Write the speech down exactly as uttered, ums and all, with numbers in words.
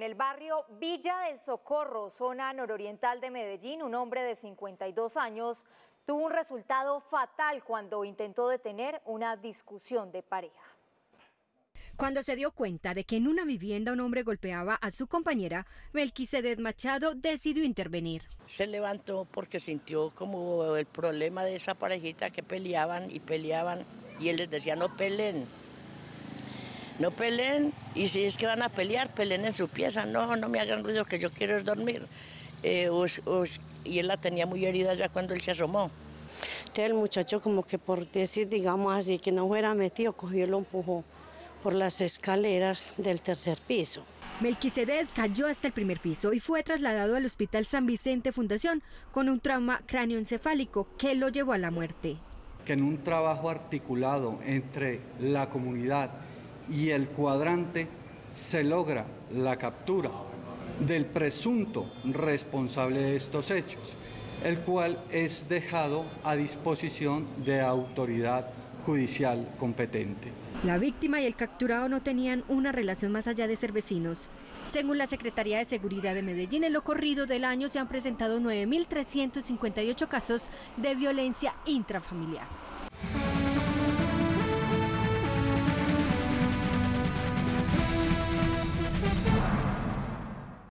el barrio Villa del Socorro, zona nororiental de Medellín, un hombre de cincuenta y dos años tuvo un resultado fatal cuando intentó detener una discusión de pareja. Cuando se dio cuenta de que en una vivienda un hombre golpeaba a su compañera, Melquisedec Machado decidió intervenir. Se levantó porque sintió como el problema de esa parejita que peleaban y peleaban y él les decía no peleen, no peleen y si es que van a pelear, peleen en su pieza, no, no me hagan ruido que yo quiero es dormir. Eh, os, os, y él la tenía muy herida ya cuando él se asomó. Entonces el muchacho como que por decir, digamos así, que no fuera metido, cogió y lo empujó por las escaleras del tercer piso. Melquisedec cayó hasta el primer piso y fue trasladado al Hospital San Vicente Fundación con un trauma cráneoencefálico que lo llevó a la muerte. Que en un trabajo articulado entre la comunidad y el cuadrante se logra la captura del presunto responsable de estos hechos, el cual es dejado a disposición de autoridad judicial competente. La víctima y el capturado no tenían una relación más allá de ser vecinos. Según la Secretaría de Seguridad de Medellín, en lo corrido del año se han presentado nueve mil trescientos cincuenta y ocho casos de violencia intrafamiliar.